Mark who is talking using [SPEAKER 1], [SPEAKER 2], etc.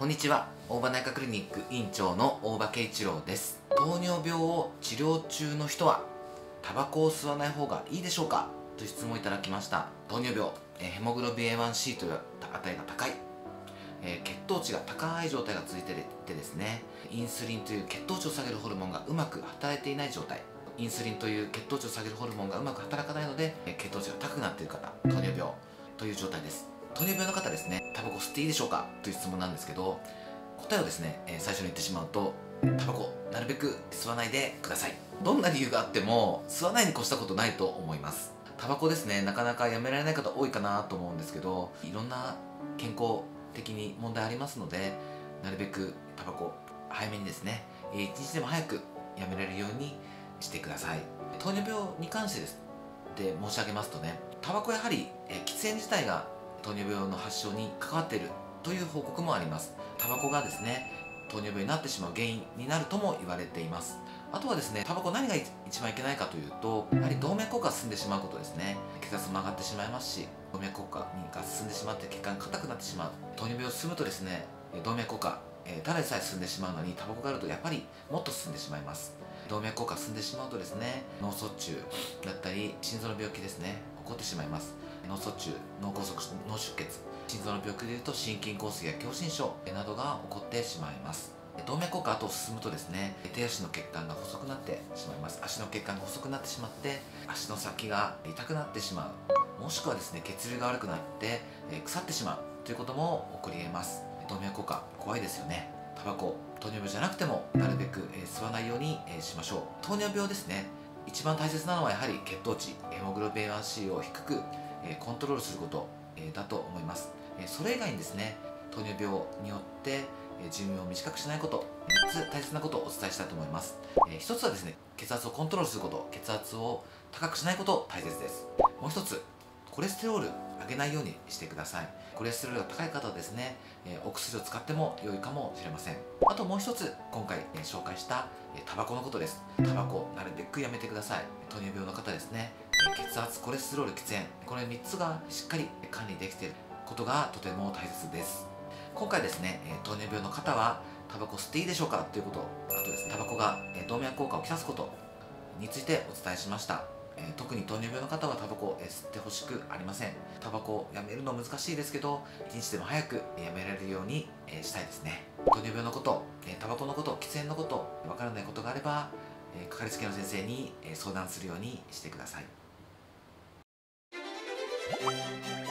[SPEAKER 1] こんにちは。大場内科クリニック院長の大場慶一郎です。糖尿病を治療中の人はタバコを吸わない方がいいでしょうかという質問をいただきました。糖尿病、ヘモグロビン A1C という値が高い、血糖値が高い状態が続いていてですね、インスリンという血糖値を下げるホルモンがうまく働いていない状態、インスリンという血糖値を下げるホルモンがうまく働かないので血糖値が高くなっている方、糖尿病という状態です。糖尿病の方ですね、タバコ吸っていいでしょうかという質問なんですけど、答えをですね、最初に言ってしまうと、タバコなるべく吸わないでください。どんな理由があっても吸わないに越したことないと思います。タバコですね、なかなかやめられない方多いかなと思うんですけど、いろんな健康的に問題ありますので、なるべくタバコ早めにですね、一日でも早くやめられるようにしてください。糖尿病に関してで申し上げますとね、タバコやはり、喫煙自体が糖尿病の発症に関わっているという報告もあります。タバコがですね、糖尿病になってしまう原因になるとも言われています。あとはですね、タバコ何が一番いけないかというと、やはり動脈硬化が進んでしまうことですね。血圧も上がってしまいますし、動脈硬化が進んでしまって血管が硬くなってしまう。糖尿病を進むとですね、動脈硬化、ただでさえ進んでしまうのにタバコがあるとやっぱりもっと進んでしまいます。動脈硬化が進んでしまうとですね、脳卒中だったり心臓の病気ですね、起こってしまいます。脳卒中、脳梗塞、脳出血、心臓の病気でいうと心筋梗塞や狭心症などが起こってしまいます。動脈硬化後進むとですね、手足の血管が細くなってしまいます。足の血管が細くなってしまって足の先が痛くなってしまう、もしくはですね、血流が悪くなって腐ってしまうということも起こり得ます。動脈硬化怖いですよね。タバコ、糖尿病じゃなくてもなるべく吸わないようにしましょう。糖尿病ですね、一番大切なのはやはり血糖値、ヘモグロビン A1C を低くコントロールすることだと思います。それ以外にですね、糖尿病によって寿命を短くしないこと、3つ大切なことをお伝えしたいと思います。1つはですね、血圧をコントロールすること、血圧を高くしないこと大切です。もう1つ、コレステロール上げないようにしてください。コレステロールが高い方はですね、お薬を使っても良いかもしれません。あともう1つ、今回紹介したタバコのことです。タバコなるべくやめてください。糖尿病の方ですね、血圧、コレステロール、喫煙、これ3つがしっかり管理できていることがとても大切です。今回ですね、糖尿病の方はタバコ吸っていいでしょうかということ、あとですね、タバコが動脈硬化をきたすことについてお伝えしました。特に糖尿病の方はタバコを吸ってほしくありません。タバコをやめるの難しいですけど、一日でも早くやめられるようにしたいですね。糖尿病のこと、タバコのこと、喫煙のこと、わからないことがあれば、かかりつけの先生に相談するようにしてください。